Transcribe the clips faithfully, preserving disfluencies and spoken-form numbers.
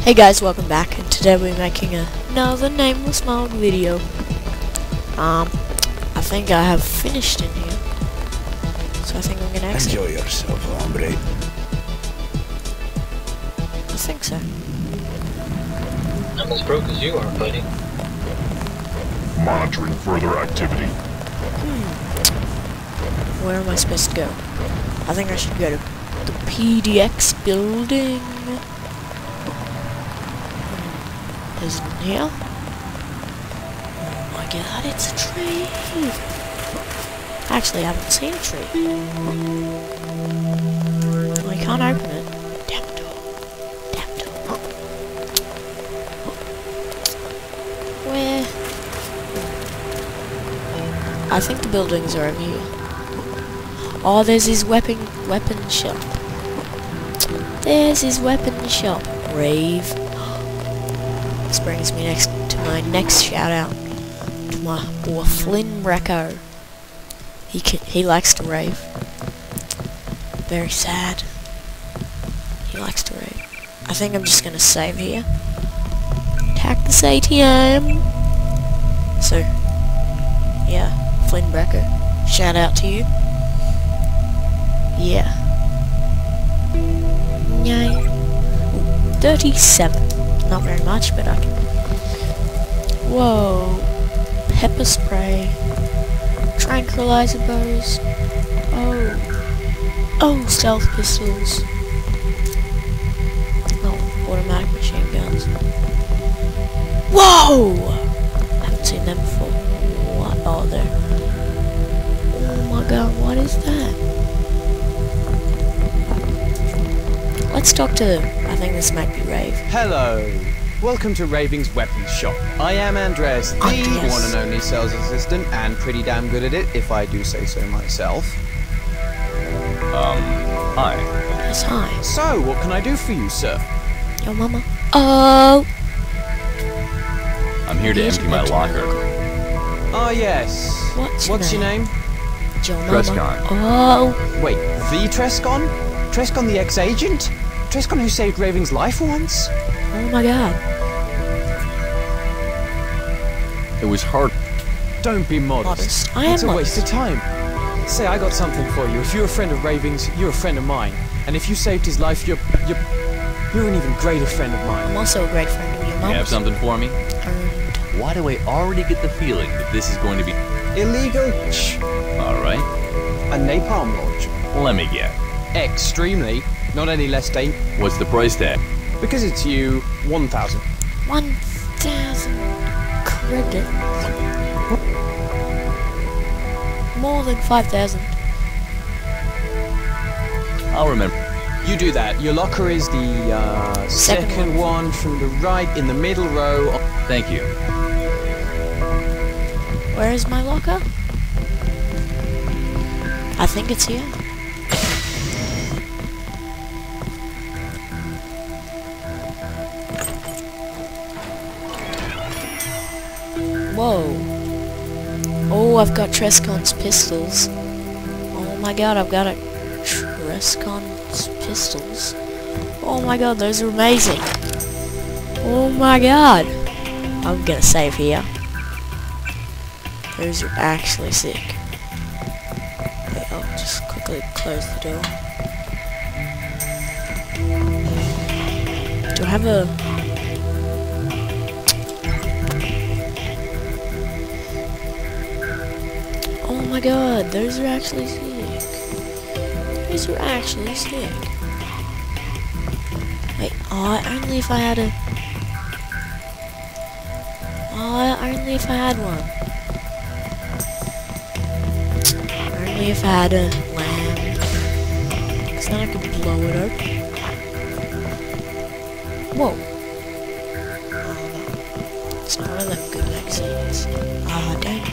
Hey guys, welcome back, and today we're making another Nameless Mog video. Um, I think I have finished in here, so I think I'm gonna exit. Enjoy yourself, hombre. I think so. I'm as broke as you are, buddy. Monitoring further activity. Hmm. Where am I supposed to go? I think I should go to the P D X building. Is it in here? Oh my god, it's a tree! Actually, I haven't seen a tree. I can't open it. Damn door. Damn door. Where? I think the buildings are over here. Oh, there's his weapon weapon shop. There's his weapon shop. Rave. This brings me next to my next shout out to my boy Flynn Recco. He can, he likes to rave. Very sad. He likes to rave. I think I'm just gonna save here. Attack this A T M. So, yeah, Flynn Recco. Shout out to you. Yeah. Yay. Ooh, thirty-seven. Not very much, but I can. Whoa. Pepper spray. Tranquilizer bows. Oh. Oh, stealth pistols. Oh, automatic machine guns. Whoa! Haven't seen them before. What? Oh, there. Oh my god, what is that? Let's talk to. I think this might be Rave. Hello. Welcome to Raving's Weapons Shop. I am Andres, the Andres. one and only sales assistant, and pretty damn good at it, if I do say so myself. Um, hi. Yes, hi. So, what can I do for you, sir? Yo, mama. Oh. I'm here to Here's empty my empty locker. my Ah, yes. What's, What's your name? Yo, mama. Trescon. Oh. Wait, the Trescon? Trescon the ex-agent? Trescon who saved Raving's life once? Oh my god. It was hard. Don't be modest. Modest. I am It's a modest. waste of time. Say, I got something for you. If you're a friend of Raving's, you're a friend of mine. And if you saved his life, you're... you're... you're an even greater friend of mine. I'm also a great friend of your You mama's. have something for me? And Why do I already get the feeling that this is going to be... Illegal? Shh. Alright, A napalm launch. let me get. Extremely. Not any less dangerous. What's the price tag? Because it's you, one thousand. one thousand credit. More than five thousand. I'll remember. You do that. Your locker is the uh, Second second, one. from the right in the middle row. Thank you. Where is my locker? I think it's here. Whoa. Oh, I've got Trescon's pistols. Oh my god, I've got a Trescon's pistols. Oh my god, those are amazing. Oh my god. I'm gonna save here. Those are actually sick. Wait, I'll just quickly close the door. Do I have a... Oh my god, those are actually sick. Those are actually sick. Wait, oh, only if I had a... Oh, only if I had one. Only if I had a lamb. Because then I could blow it open. Whoa. Oh no. It's not one of them good magazines. Ah, oh, dang it.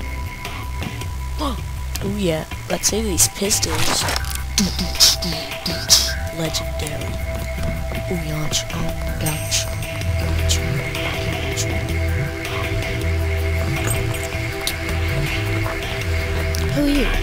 Oh yeah, let's see these pistols. Legendary. Oh yonch, oh gosh, yonch, yonch. Who are you?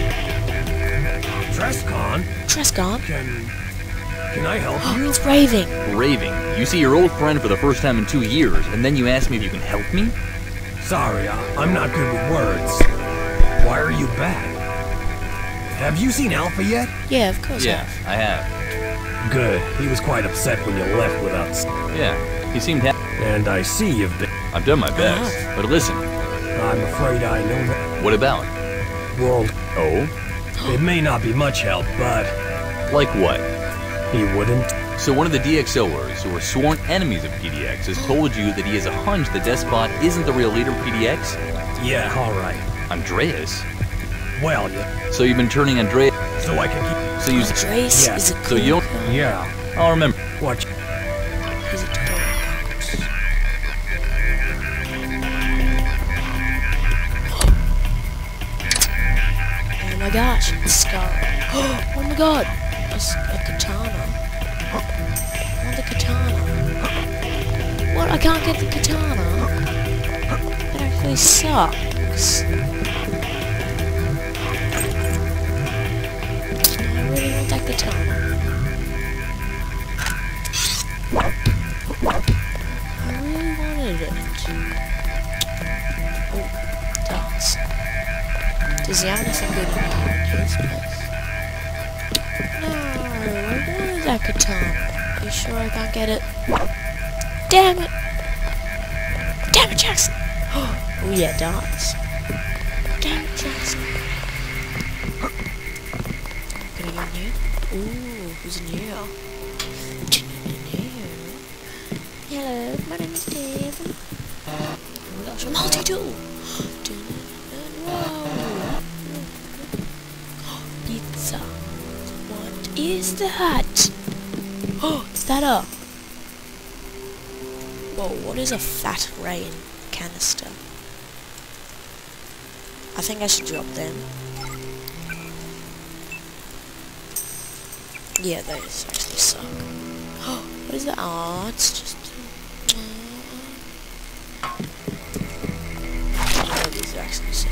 Trescon? Trescon? Can... can I help you? It's raving. Raving. You see your old friend for the first time in two years, and then you ask me if you can help me? Sorry, I, I'm not good with words. Why are you back? Have you seen Alpha yet? Yeah, of course. Yeah, I have. I have. Good. He was quite upset when you left without s- Yeah, he seemed happy. And I see you've been... I've done my best. But listen, I'm afraid I know that what about? world. Oh? It may not be much help, but Like what? he wouldn't. So one of the DXOers, who are sworn enemies of P D X, has told you that he has a hunch that Despot isn't the real leader of P D X? Yeah, alright. Andreas? Well, yeah. So you've been turning Andreas... So I can So you... Andres Yeah. is a So cool you'll- guy. keep... Yeah. I'll remember. Watch. He's a total box. Oh my gosh, a scar. Oh my god, a, s- a katana. I want the katana. What? I can't get the katana? That actually sucks. I really want that katana. I really wanted it. Oh, does. Does he have anything good in his place? No, I wanted that katana. You sure I can't get it? Damn it! Damn it, Jackson! Oh yeah, does. Damn it, Jackson. Gonna go in here? Ooh, who's in here? Hello, my name is Dave. Oh my gosh, a multi-tool! Whoa! Pizza. What is that? Oh, is that a... Whoa, what is a fat rain canister? I think I should drop them. Yeah, those actually suck. Oh, what is that? Oh, it's just... Oh, these are actually sick.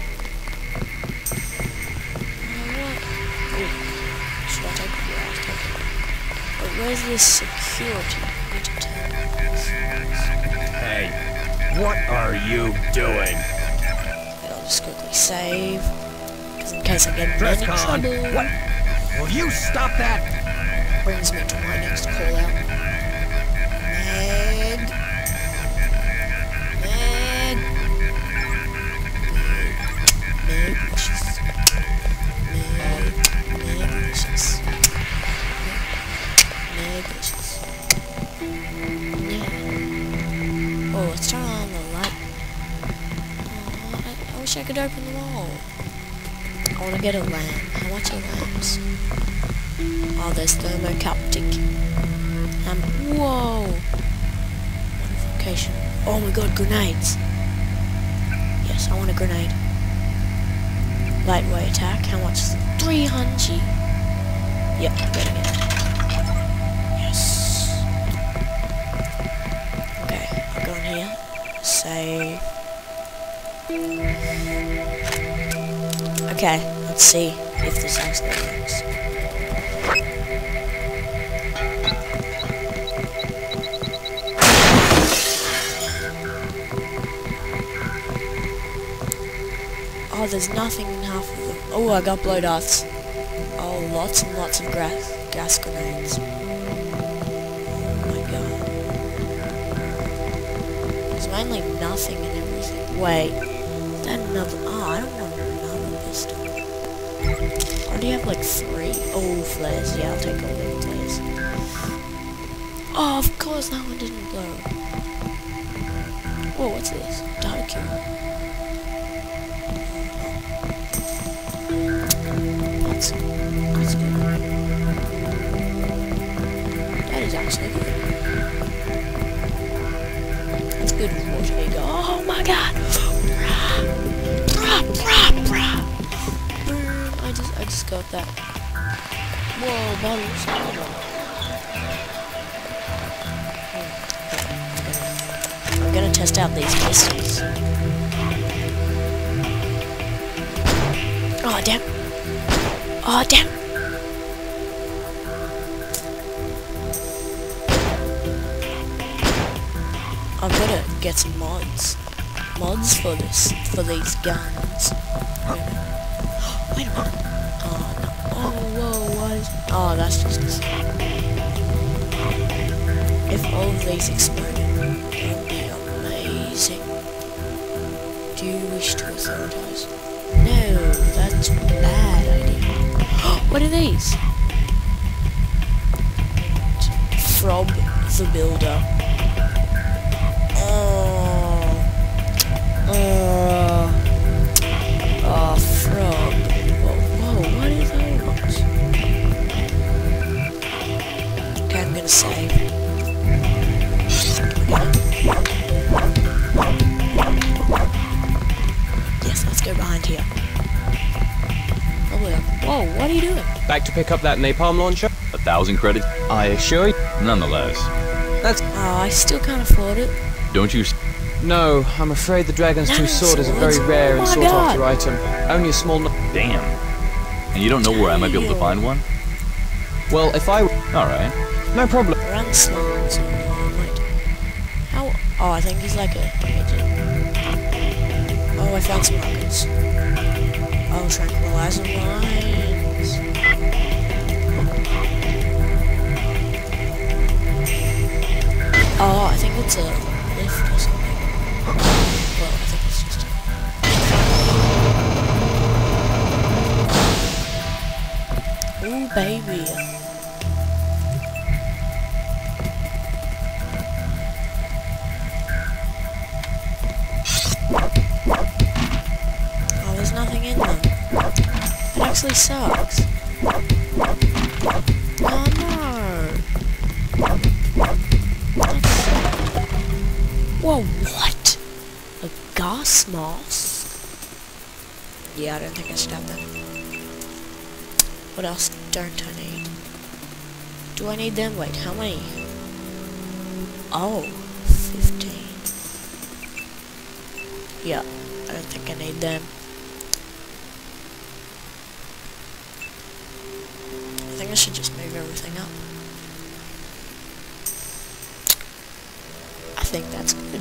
Alright. Oh, should I take it? Yeah, I'll take it. But where's this security? I need to turn this. Hey, what are you doing? I'll just quickly save. Because in case I get in any Dresscon, trouble. what? Will you stop that? Brings me to my next call out. Meg. Meg. Meg. Delicious. Meg. Meg. Delicious. Meg. Delicious. Yeah. Oh, let's turn on the light. Oh, I, I wish I could open the wall. I want to get a lamp. How much are lamps? Oh, there's thermocuptic. Um, whoa! Modification. Oh my god, grenades! Yes, I want a grenade. Lightweight attack. How much is it? three hundred. Yep, I'm getting it. Yes. Okay, I'll go in here. Save. Okay, let's see if this actually works. Oh, there's nothing in half of them. Oh, I got blow darts. Oh, lots and lots of gas, gas grenades. Oh my god. There's mainly nothing and everything. Wait, is that another? Oh, I don't want another pistol. I already have like three. Oh, flares. Yeah, I'll take all the flares. Oh, of course that one didn't blow. Whoa, what's this? Data cube. That's, that's good. That is actually good. That's good water big. Oh my god! Brah, brah, brah. Boom. I just I just got that. Whoa, bottles. Hmm. I'm gonna test out these pistols. Oh damn. Oh, damn! get some mods. Mods for this, for these guns. Wait a minute. Wait a minute. Oh, no. Oh, whoa, what is... Oh, that's just... If all of these exploded, that would be amazing. Do you wish to authorize? No, that's a bad idea. What are these? From the builder. Oh. Uh. Oh, frog. Whoa, whoa, what are those? Okay, I'm gonna save. Yes, let's go behind here. Probably up. Whoa, what are you doing? Back to pick up that napalm launcher? A thousand credits? I assure you. Nonetheless. That's... Oh, I still can't afford it. Don't you... s- No, I'm afraid the Dragon's Two Sword is a very Swords? rare Oh and my sought-after God. item. Only a small... No Damn. And you don't know where I might be able to find one? well, if I... Alright. No problem. Run slums. Oh, wait. How? Oh, I think he's like a midget. Oh, I found some rockets. Oh, tranquilizer mines. Oh, I think it's a lift or something. Well, I think it's just a... Ooh, baby. Oh, there's nothing in them. It actually sucks. Oh no. Whoa, what? A gas mask? Yeah, I don't think I should have that. What else don't I need? Do I need them? Wait, how many? Oh, fifteen. Yeah, I don't think I need them. I think I should just move everything up. I think that's good.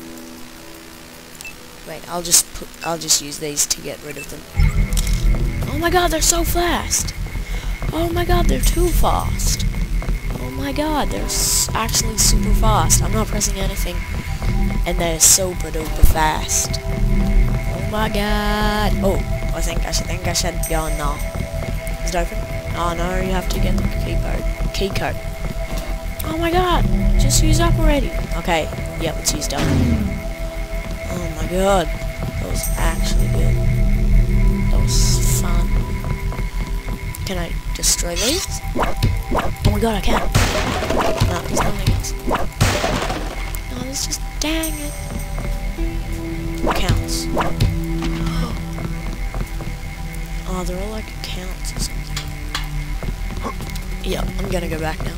Wait, I'll just put, I'll just use these to get rid of them. Oh my god, they're so fast! Oh my god, they're too fast! Oh my god, they're s actually super fast. I'm not pressing anything, and they're super duper fast. Oh my god! Oh, I think I should think I should go in now. Is it open? Oh no, you have to get the key code. Key code. Oh my god! Just use up already. Okay, yep, it's used up. Oh my god, that was actually good. That was fun. Can I destroy these? Oh my god, I can. No, there's nothing else. No, there's just, dang it. Counts. Oh, they're all like accounts or something. Yep, I'm gonna go back now.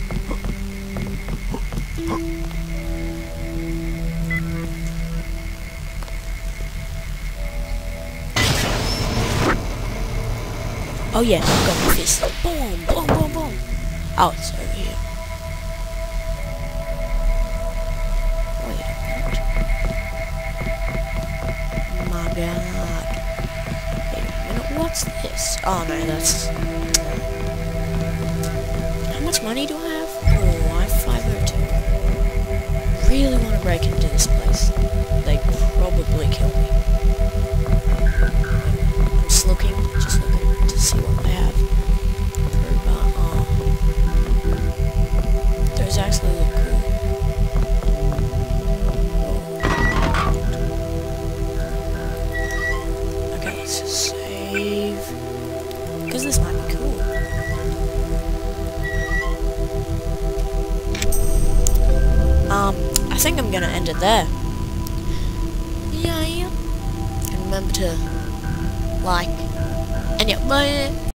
Oh yeah, I've got my fist. Boom, boom, boom, boom. Oh, it's over here. Wait a minute. My god. Wait a minute, what's this? Oh no, that's... How much money do I have? Oh, I have five oh two. Really want to break into this place. They'd probably kill me. I'm just looking, just looking. See what they have. Oh. Those actually look cool. Whoa. Okay, let's just save. Because this might be cool. Um, I think I'm gonna end it there. Yeah, yeah. And remember to like. And yeah, bye.